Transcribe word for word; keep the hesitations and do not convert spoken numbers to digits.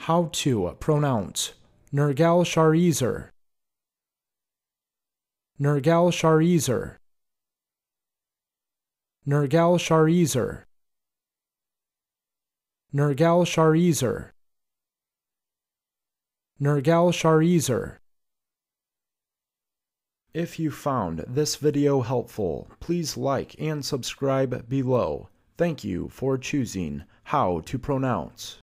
How to pronounce Nergalsharezer. Nergalsharezer. Nergalsharezer. Nergalsharezer. Nergalsharezer. If you found this video helpful, please like and subscribe below. Thank you for choosing How to Pronounce.